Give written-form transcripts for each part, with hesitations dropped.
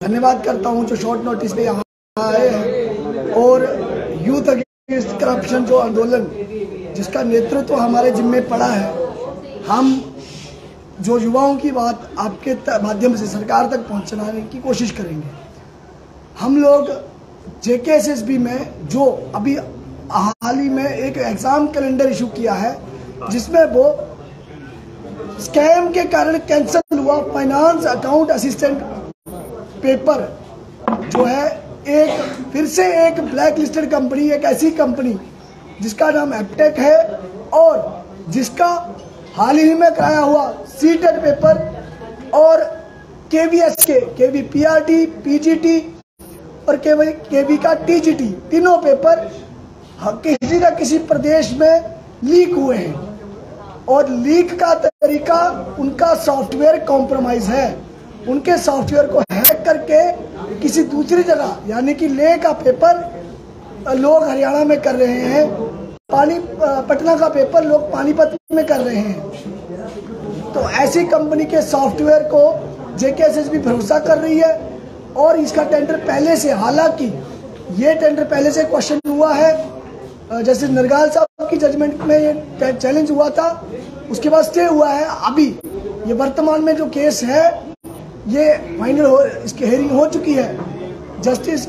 धन्यवाद करता हूं जो शॉर्ट नोटिस पे यहाँ आए हैं और यूथ अगेंस्ट करप्शन जो आंदोलन जिसका नेतृत्व हमारे जिम्मे पड़ा है, हम जो युवाओं की बात आपके माध्यम से सरकार तक पहुंचाने की कोशिश करेंगे। हम लोग JKSSB में जो अभी हाल ही में एक एग्जाम कैलेंडर इशू किया है जिसमें वो स्कैम के कारण कैंसिल हुआ फाइनेंस अकाउंट असिस्टेंट पेपर जो है एक फिर से एक ब्लैक लिस्टेड कंपनी, एक ऐसी कंपनी जिसका नाम एप्टेक है और जिसका हाल ही में कराया हुआ सीटेट पेपर और KVSK, KVPRT, PGT और KV का TGT तीनों पेपर किसी न किसी प्रदेश में लीक हुए हैं और लीक का तरीका उनका सॉफ्टवेयर कॉम्प्रोमाइज है। उनके सॉफ्टवेयर को हैक करके किसी दूसरी जगह यानी कि लेह का पेपर लोग हरियाणा में कर रहे हैं, पटना का पेपर लोग पानीपत में कर रहे हैं। तो ऐसी कंपनी के सॉफ्टवेयर को JKSSB भरोसा कर रही है और इसका टेंडर पहले से, हालांकि ये टेंडर पहले से क्वेश्चन हुआ है, जैसे नरगाल साहब की जजमेंट में ये चैलेंज हुआ था, उसके बाद स्टे हुआ है। अभी ये वर्तमान में जो केस है ये फाइनल हो, इसकी हेयरिंग हो चुकी है जस्टिस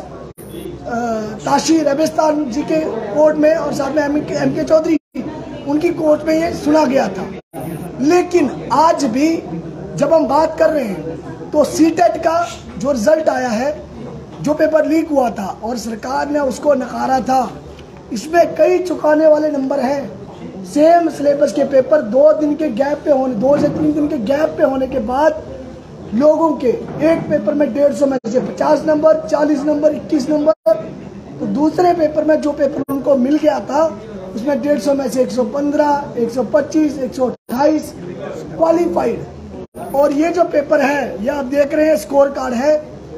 ताशी रेगिस्तान जी के कोर्ट में और साथ में MK चौधरी उनकी कोर्ट में ये सुना गया था। लेकिन आज भी जब हम बात कर रहे हैं तो सीटेट का जो रिजल्ट आया है, जो पेपर लीक हुआ था और सरकार ने उसको नकारा था, इसमें कई चुकाने वाले नंबर हैं। सेम सिलेबस के पेपर 2 दिन के गैप पे होने, 2 से 3 दिन के गैप पे होने के बाद लोगों के एक पेपर में 150 में से 50 नंबर, 40 नंबर, 21 नंबर, तो दूसरे पेपर में जो पेपर उनको मिल गया था उसमें 150 में से 115, 125, 128 क्वालिफाइड। और ये जो पेपर है, ये आप देख रहे हैं स्कोर कार्ड है,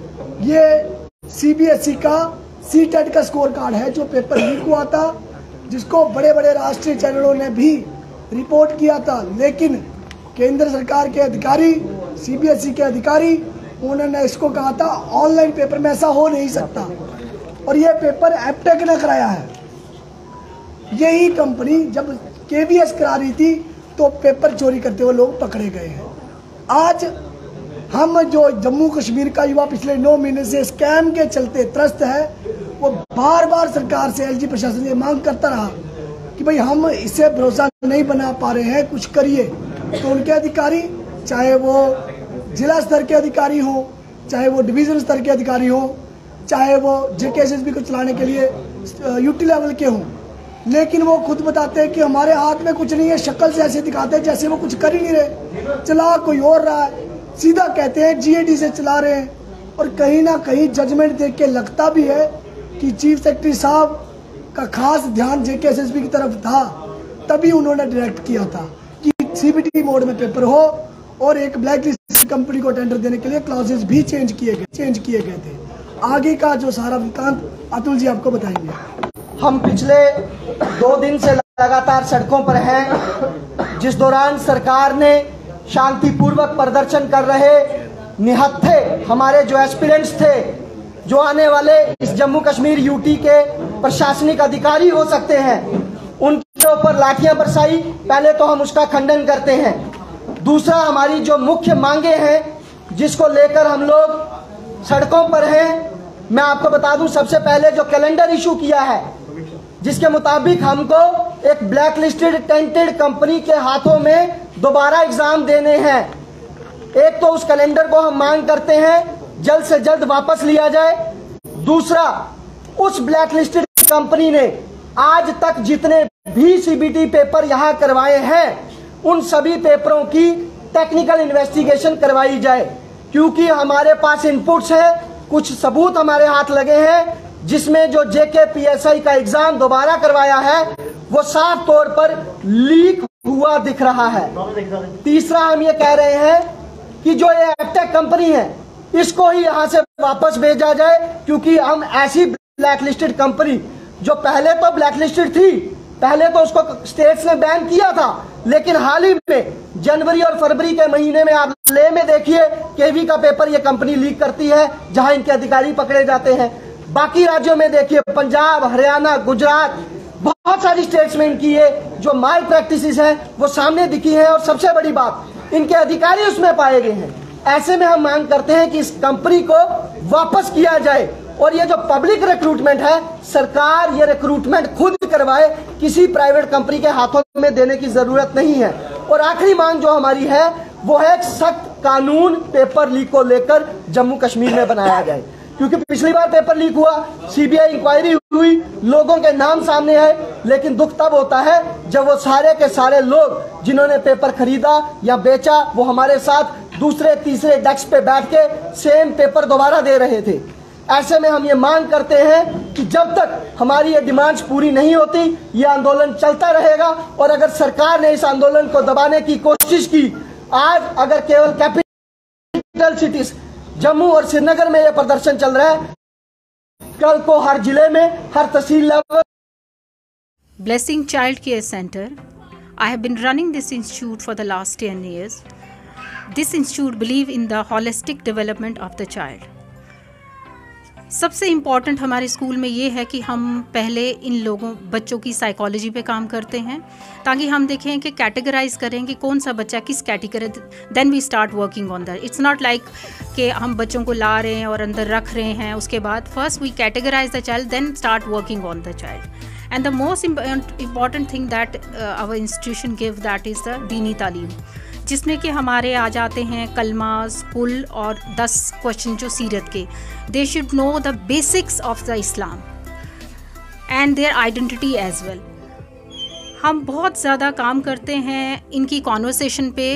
ये CBSE का सीटेट का स्कोर कार्ड है जो पेपर लीक हुआ था, जिसको बड़े बड़े राष्ट्रीय चैनलों ने भी रिपोर्ट किया था। लेकिन केंद्र सरकार के अधिकारी, CBSE के अधिकारी, उन्होंने इसको कहा था ऑनलाइन पेपर में ऐसा हो नहीं सकता और यह पेपर एप्टेक ने कराया है। यही कंपनी जब KVS करा रही थी तो पेपर चोरी करते हुए लोग पकड़े गए हैं। आज हम जो जम्मू कश्मीर का युवा पिछले 9 महीने से स्कैम के चलते त्रस्त है, वो बार बार सरकार से, LG प्रशासन से मांग करता रहा कि भाई हम इससे भरोसा नहीं बना पा रहे हैं, कुछ करिए। तो उनके अधिकारी, चाहे वो जिला स्तर के अधिकारी हो, चाहे वो डिवीजन स्तर के अधिकारी हो, चाहे वो JKSSB को चलाने के लिए UT लेवल के हों, लेकिन वो खुद बताते हैं कि हमारे हाथ में कुछ नहीं है। शक्ल से ऐसे दिखाते हैं जैसे वो कुछ कर ही नहीं रहे, चला कोई और रहा है। सीधा कहते हैं GAD से चला रहे हैं। और कहीं ना कहीं जजमेंट देख के लगता भी है कि चीफ सेक्रेटरी साहब का खास ध्यान JKSSB की तरफ था, तभी उन्होंने डायरेक्ट किया था कि CBT मोड में पेपर हो और एक ब्लैक लिस्ट कंपनी को टेंडर देने के लिए क्लॉजेस भी चेंज किए गए थे। आगे का जो सारा वृत्तांत अतुल जी आपको बताएंगे। हम पिछले 2 दिन से लगातार सड़कों पर हैं, जिस दौरान सरकार ने शांतिपूर्वक प्रदर्शन कर रहे निहत्थे हमारे जो एस्पिरेंट्स थे, जो आने वाले इस जम्मू कश्मीर UT के प्रशासनिक अधिकारी हो सकते हैं, उनके ऊपर लाठियां बरसाई। पहले तो हम उसका खंडन करते हैं। दूसरा, हमारी जो मुख्य मांगे हैं जिसको लेकर हम लोग सड़कों पर हैं, मैं आपको बता दूं, सबसे पहले जो कैलेंडर इशू किया है जिसके मुताबिक हमको एक ब्लैक लिस्टेड टेंटेड कंपनी के हाथों में दोबारा एग्जाम देने हैं। एक तो उस कैलेंडर को हम मांग करते हैं जल्द से जल्द वापस लिया जाए। दूसरा, उस ब्लैक लिस्टेड कंपनी ने आज तक जितने भी CBT पेपर यहां करवाए हैं, उन सभी पेपरों की टेक्निकल इन्वेस्टिगेशन करवाई जाए, क्योंकि हमारे पास इनपुट्स है, कुछ सबूत हमारे हाथ लगे हैं, जिसमें जो JKPSI का एग्जाम दोबारा करवाया है वो साफ तौर पर लीक हुआ दिख रहा है। तीसरा, हम ये कह रहे हैं कि जो ये एप्टेक कंपनी है इसको ही यहां से वापस भेजा जाए, क्योंकि हम ऐसी ब्लैक लिस्टेड कंपनी जो पहले तो ब्लैक लिस्टेड थी पहले तो उसको स्टेट्स ने बैन किया था, लेकिन हाल ही में जनवरी और फरवरी के महीने में आप ले में देखिए केवी का पेपर ये कंपनी लीक करती है, जहां इनके अधिकारी पकड़े जाते हैं। बाकी राज्यों में देखिए, पंजाब, हरियाणा, गुजरात, बहुत सारी स्टेट्स में इनकी ये जो माल प्रैक्टिसेस हैं वो सामने दिखी है, और सबसे बड़ी बात, इनके अधिकारी उसमें पाए गए हैं। ऐसे में हम मांग करते हैं कि इस कंपनी को वापस किया जाए, और ये जो पब्लिक रिक्रूटमेंट है, सरकार ये रिक्रूटमेंट खुद करवाए, किसी प्राइवेट कंपनी के हाथों में देने की जरूरत नहीं है। और आखिरी मांग जो हमारी है वो है एक सख्त कानून पेपर लीक को लेकर जम्मू कश्मीर में बनाया जाए, क्योंकि पिछली बार पेपर लीक हुआ, सीबीआई इंक्वायरी हुई, लोगों के नाम सामने आए, लेकिन दुख तब होता है जब वो सारे के सारे लोग जिन्होंने पेपर खरीदा या बेचा वो हमारे साथ दूसरे तीसरे डेस्क पे बैठ के सेम पेपर दोबारा दे रहे थे। ऐसे में हम ये मांग करते हैं कि जब तक हमारी ये डिमांड्स पूरी नहीं होती, ये आंदोलन चलता रहेगा। और अगर सरकार ने इस आंदोलन को दबाने की कोशिश की, आज अगर केवल कैपिटल सिटीज जम्मू और श्रीनगर में ये प्रदर्शन चल रहा है, कल को हर जिले में, हर tehsil level. Blessing Child Care Center. I have been running this institute for the last 10 years. This institute believes in the holistic development of the child. सबसे इम्पॉर्टेंट हमारे स्कूल में ये है कि हम पहले इन बच्चों की साइकोलॉजी पे काम करते हैं, ताकि हम देखें कि कैटेगराइज करें कि कौन सा बच्चा किस category, then we start working on that. It's not like कि हम बच्चों को ला रहे हैं और अंदर रख रहे हैं, उसके बाद first we categorize the child, then start working on the child. And the most important thing that our institution give, that is the दीनी तालीम, जिसमें कि हमारे आ जाते हैं कलमा, कुल और 10 क्वेश्चन जो सीरत के। They should know the basics of the Islam and their identity as well. हम बहुत ज़्यादा काम करते हैं इनकी कॉन्वर्सेशन पे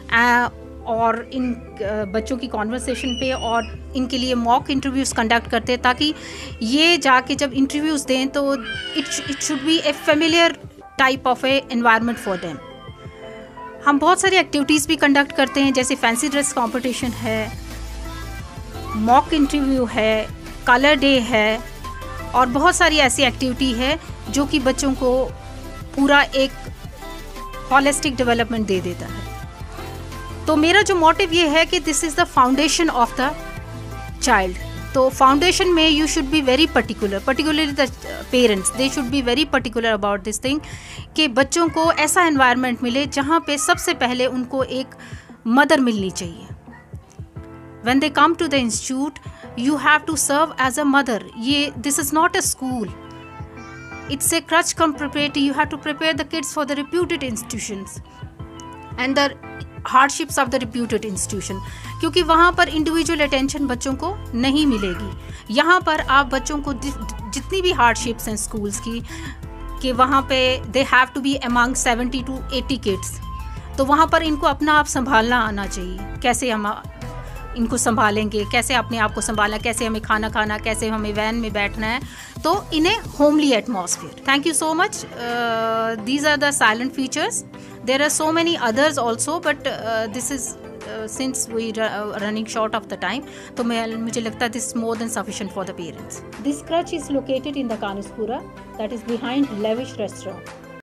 और इन बच्चों की कॉन्वर्सेशन पे, और इनके लिए मॉक इंटरव्यूज़ कंडक्ट करते हैं, ताकि ये जाके जब इंटरव्यूज़ दें तो it should be a familiar type of a environment for them. हम बहुत सारी एक्टिविटीज़ भी कंडक्ट करते हैं, जैसे फैंसी ड्रेस कंपटीशन है, मॉक इंटरव्यू है, कलर डे है, और बहुत सारी ऐसी एक्टिविटी है जो कि बच्चों को पूरा एक हॉलिस्टिक डेवलपमेंट दे देता है। तो मेरा जो मोटिव ये है कि this is the foundation of the child. तो फाउंडेशन में you should be very particularly the parents, they should be very particular about this thing, कि बच्चों को ऐसा एनवायरनमेंट मिले जहाँ पे सबसे पहले उनको एक मदर मिलनी चाहिए। When they come to the institute you have to serve as a mother. ये this is not a school, it's a creche cum preparatory. You have to prepare the kids for the reputed institutions and the hardships of the reputed institution, क्योंकि वहाँ पर individual attention बच्चों को नहीं मिलेगी। यहाँ पर आप बच्चों को जितनी भी हार्डशिप्स हैं स्कूल्स की, कि वहाँ पे they have to be among 70 to 80 kids, तो वहाँ पर इनको अपना आप संभालना आना चाहिए। कैसे हम इनको संभालेंगे, कैसे अपने आप को संभालना, कैसे हमें खाना खाना, कैसे हमें वैन में बैठना है, तो in a homely atmosphere. Thank you so much. These are the silent features. There are so many others also, but this is since we running short of the time, तो मुझे लगता है this is more than sufficient for the parents. This crèche is located in the Kanuspura, that is behind Lavish Restaurant.